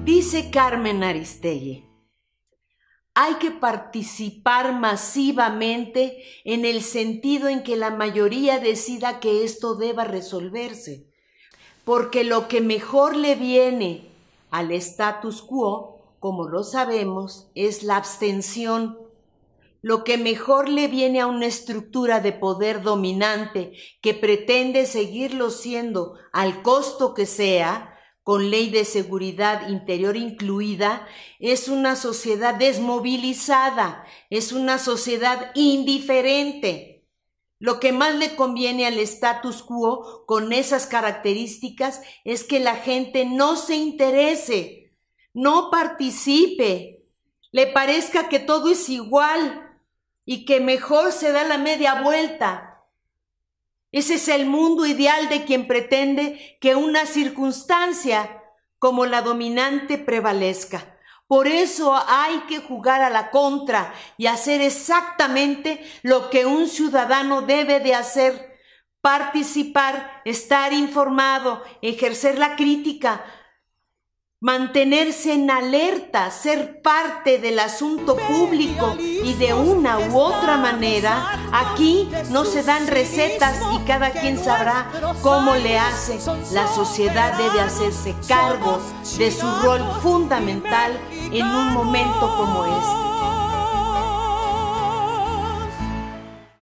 Dice Carmen Aristegui, hay que participar masivamente en el sentido en que la mayoría decida que esto deba resolverse, porque lo que mejor le viene al status quo, como lo sabemos, es la abstención. Lo que mejor le viene a una estructura de poder dominante que pretende seguirlo siendo al costo que sea, con ley de seguridad interior incluida, es una sociedad desmovilizada, es una sociedad indiferente. Lo que más le conviene al status quo con esas características es que la gente no se interese, no participe, le parezca que todo es igual y que mejor se da la media vuelta. Ese es el mundo ideal de quien pretende que una circunstancia como la dominante prevalezca. Por eso hay que jugar a la contra y hacer exactamente lo que un ciudadano debe de hacer: participar, estar informado, ejercer la crítica, mantenerse en alerta, ser parte del asunto público y de una u otra manera. Aquí no se dan recetas y cada quien sabrá cómo le hace. La sociedad debe hacerse cargo de su rol fundamental en un momento como este.